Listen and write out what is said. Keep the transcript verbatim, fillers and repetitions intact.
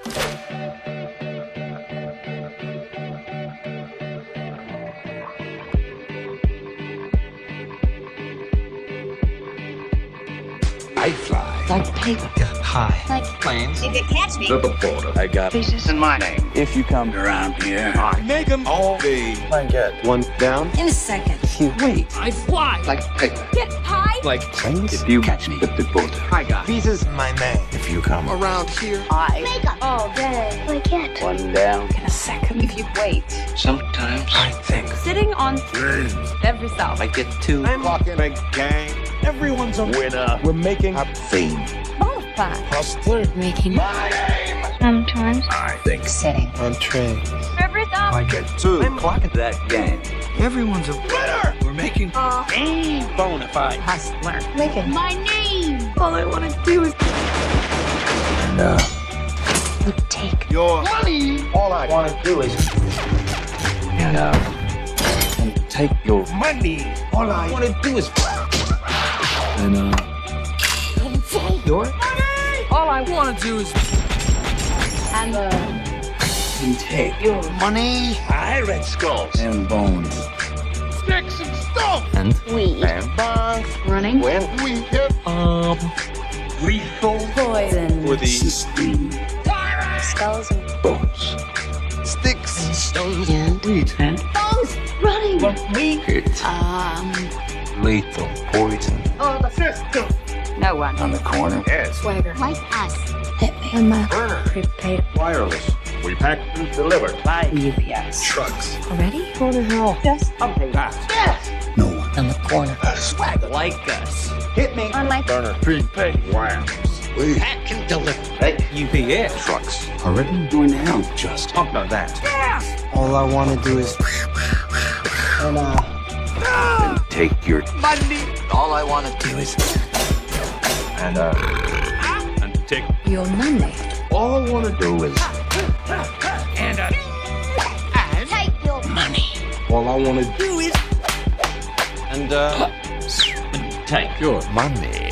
I fly. Like paper. High. Like planes. If you catch me. To the border. I got pieces in my name. If you come Around here, I make them all day. and get One down. In a second. if you wait. I fly. Like paper. Get high. Like Planes? if you catch me at the border. I got Visas in my name. If you come around here, I make up all day. Like it. one down. In a second. If you wait. Sometimes I think. Sitting on Friends. every cell. I get two. I'm walking a gang. Everyone's a Winner. We're making A fame. Bonafide. hustler Making My name. sometimes. I think. Sitting. on train. Every stop. I get two. I'm clocking that gang. Everyone's a winner. We're making Uh, a bona fide. hustler. Making my name. All I want to do is And, uh, you take your money. All I want to do is And, uh, and take your money. All I want to do is And, uh, and take your all I want to do is and uh, and take your money. I red skulls and bones. Sticks and stones. and we And bonds. running When we hit um lethal poison for the system. skulls and Bones. Sticks and stones. and Wheat. And bones running. when we hit Um, lethal poison. oh the system. No one. On the corner. Yes. Swagger like us. Hit me on my Burner. prepaid Wireless. We pack and deliver. by U P S. Trucks. Already? Go to hell. Just Update. Yes. No one. on the corner. Swagger. Like us. Hit me. On my Burner. Prepaid. Wireless. We pack and deliver. Hey. U P S. Trucks. Already doing the hell. Just pump on that. all I want to do is and uh And take your money. All I want to do is and uh and take. Your money. All I want to do is and uh and Take your money. All I want to do is and uh and take your money.